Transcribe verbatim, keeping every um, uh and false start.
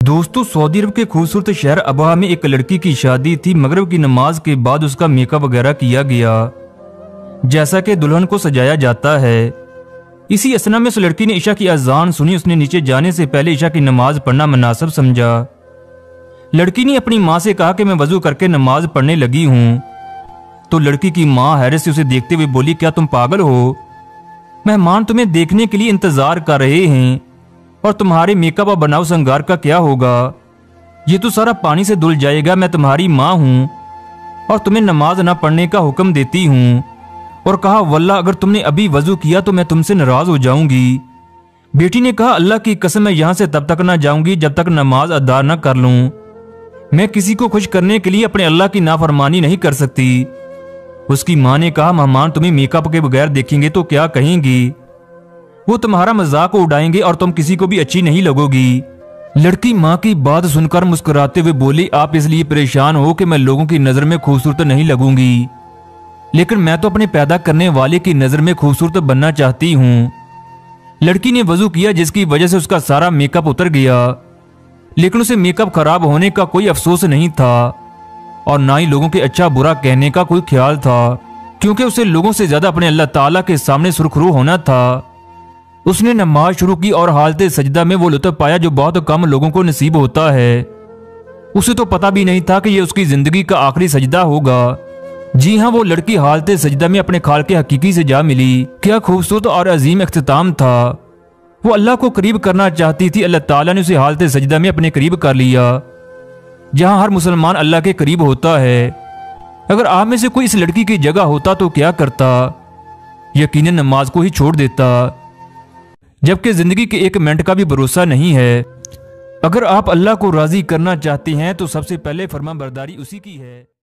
دوستو سعودی عرب کے خوبصورت شہر ابہا میں ایک لڑکی کی شادی تھی۔ مغرب کی نماز کے بعد اس کا میک اپ وغیرہ کیا گیا جیسا کہ دلہن کو سجایا جاتا ہے۔ اسی اثنا میں اس لڑکی نے عشاء کی اذان سنی۔ اس نے نیچے جانے سے پہلے عشاء کی نماز پڑھنا مناسب سمجھا۔ لڑکی نے اپنی ماں سے کہا کہ میں وضو کر کے نماز پڑھنے لگی ہوں، تو لڑکی کی ماں حیرت سے اسے دیکھتے ہوئے بولی کیا تم پاگل ہو؟ مہمان تمہیں دیکھنے کے لیے انتظار کر رہے ہیں اور تمہارے میک اپ اور بناؤ سنگار کا کیا ہوگا؟ یہ تو سارا پانی سے دھل جائے گا۔ میں تمہاری ماں ہوں اور تمہیں نماز نہ پڑھنے کا حکم دیتی ہوں۔ اور کہا واللہ اگر تم نے ابھی وضو کیا تو میں تم سے ناراض ہو جاؤں گی۔ بیٹی نے کہا اللہ کی قسم میں یہاں سے تب تک نہ جاؤں گی جب تک نماز ادا نہ کر لوں۔ میں کسی کو خوش کرنے کے لیے اپنے اللہ کی نافرمانی نہیں کر سکتی۔ اس کی ماں نے کہا مہمان تمہیں میک اپ کے بغیر دیکھیں گے تو کیا کہیں گی؟ وہ تمہارا مذاق اڑائیں گے اور تم کسی کو بھی اچھی نہیں لگو گی۔ لڑکی ماں کی بات سن کر مسکراتے ہوئے بولی آپ اس لیے پریشان ہو کہ میں لوگوں کی نظر میں خوبصورت نہیں لگوں گی، لیکن میں تو اپنے پیدا کرنے والے کی نظر میں خوبصورت بننا چاہتی ہوں۔ لڑکی نے وضو کیا جس کی وجہ سے اس کا سارا میک اپ اتر گیا، لیکن اسے میک اپ خراب ہونے کا کوئی افسوس نہیں تھا اور نہ ہی لوگوں کے اچھا برا کہنے کا کوئی خیال تھا، کیونکہ اسے لوگوں سے زیادہ اپنے اللہ تعالیٰ کے سامنے سرخرو ہونا تھا۔ اس نے نماز شروع کی اور حالت سجدہ میں وہ لطف پایا جو بہت کم لوگوں کو نصیب ہوتا ہے۔ اسے تو پتہ بھی نہیں تھا کہ یہ اس کی زندگی کا آخری سجدہ ہوگا۔ جی ہاں، وہ لڑکی حالت سجدہ میں اپنے خالق حقیقی سے جا ملی۔ کیا خوبصورت اور عظیم اختتام تھا۔ وہ اللہ کو قریب کرنا چاہتی تھی، اللہ تعالیٰ نے اسے حالت سجدہ میں اپنے قریب کر لیا، جہاں ہر مسلمان اللہ کے قریب ہوتا ہے۔ اگر آپ میں سے کوئی اس لڑکی کی جگہ ہوتا تو کیا کرتا؟ یقیناً نماز کو ہی چھوڑ دیتا، جبکہ زندگی کے ایک منٹ کا بھی بھروسہ نہیں ہے۔ اگر آپ اللہ کو راضی کرنا چاہتے ہیں تو سب سے پہلے فرمان برداری اسی کی ہے۔